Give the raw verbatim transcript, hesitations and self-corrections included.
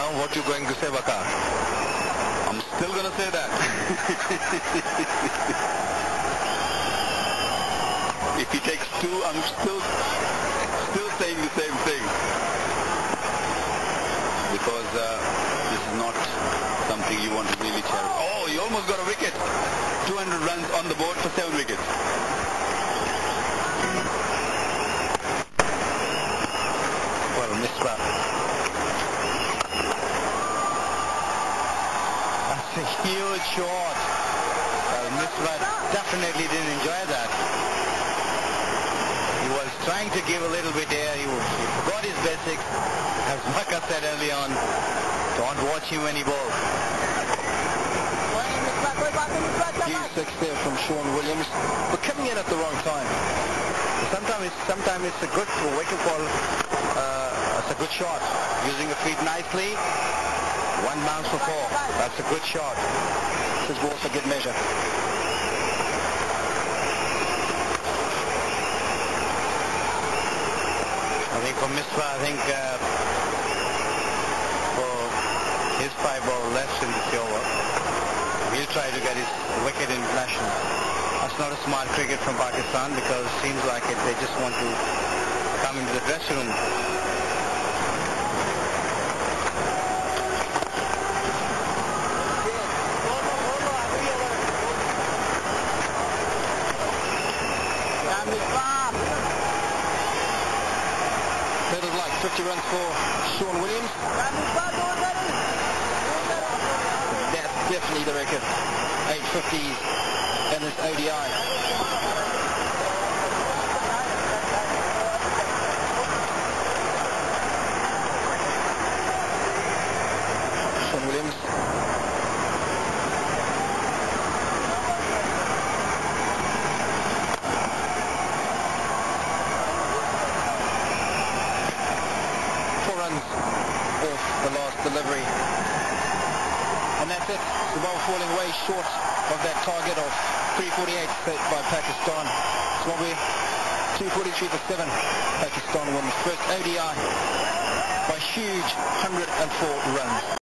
now what you're going to say, Waqar. I'm still going to say that. If he takes two, I'm still still saying the same thing. Because uh, this is not something you want to really cherish. Oh, he almost got a wicket. two hundred runs on the board for seven wickets. Well, Misbah. That's a huge shot. Well, Misbah definitely didn't enjoy that. He was trying to give a little bit there. He, he forgot his basics. As Waqar said early on, don't watch him when he bowls. Huge six there from Sean Williams, but coming in at the wrong time. Sometimes it's, sometimes it's a good wake-up call. Uh, it's a good shot. Using the feet nicely. One bounce for four. That's a good shot. This was a good measure. I think for Misbah, I think uh, for his five ball left in this over, he'll try to get his wicket international. That's not a smart cricket from Pakistan, because it seems like it, they just want to come into the dressing room. That is like fifty runs for Sean Williams. That's definitely the record. eight fifties in this O D I. Sean Williams. Four runs off the last delivery. And that's it. The ball falling way short of that target of three forty-eight set by Pakistan. Zimbabwe two forty-three for seven. Pakistan won the first O D I by huge one hundred four runs.